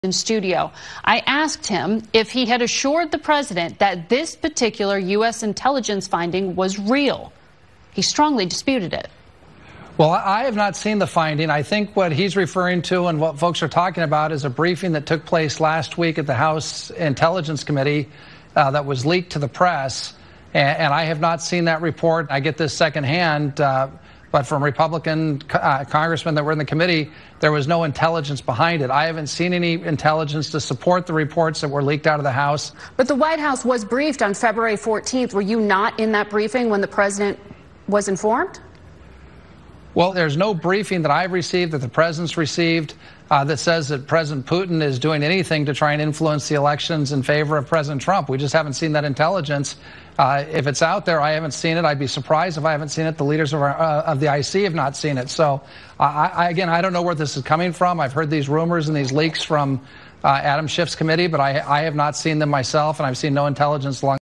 in studio. I asked him if he had assured the president that this particular U.S. intelligence finding was real. He strongly disputed it. Well, I have not seen the finding. I think what he's referring to and what folks are talking about is a briefing that took place last week at the House Intelligence Committee that was leaked to the press. And I have not seen that report. I get this secondhand, but from Republican congressmen that were in the committee, there was no intelligence behind it. I haven't seen any intelligence to support the reports that were leaked out of the House. But the White House was briefed on February 14th. Were you not in that briefing when the president was informed? Well, there's no briefing that I've received, that the president's received, that says that President Putin is doing anything to try and influence the elections in favor of President Trump. We just haven't seen that intelligence. If it's out there, I haven't seen it. I'd be surprised if I haven't seen it. The leaders of the IC have not seen it. So, again, I don't know where this is coming from. I've heard these rumors and these leaks from Adam Schiff's committee, but I have not seen them myself, and I've seen no intelligence along